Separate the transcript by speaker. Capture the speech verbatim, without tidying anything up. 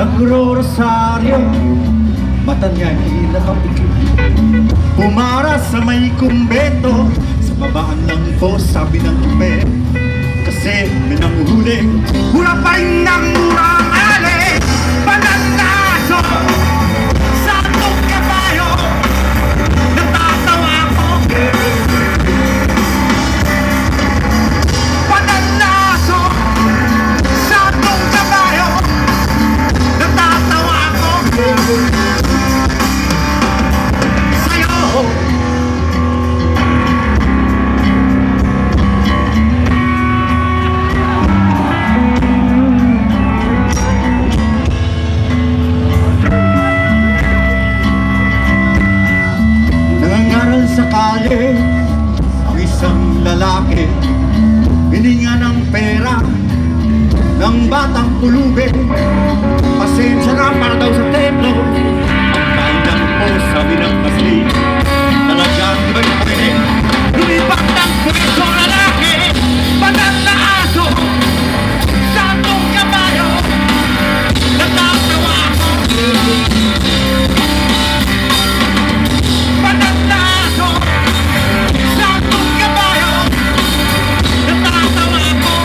Speaker 1: Nagro-rosaryo, mata niya'y nakapikit. Pumara sa may kumbento, sa babaan ng po sabi ng kume. Kasi may nanguhuli, hurapay ng murang ali, pananaso sa atong kabayo. Natatawa ko, pananaso sa atong kabayo. Natatawa ko sa'yo. Nangangaral sa kalye ang isang lalaki, hininga ng pera ng batang pulubin. Pasensya na para daw sa templo, ang kailang po sabi ng pasli. Talagang di ba yung pwede lumipat ng pwesto lalaki, banal na aso sa atong kabayo. Natatawa ko, banal na aso sa atong kabayo. Natatawa ko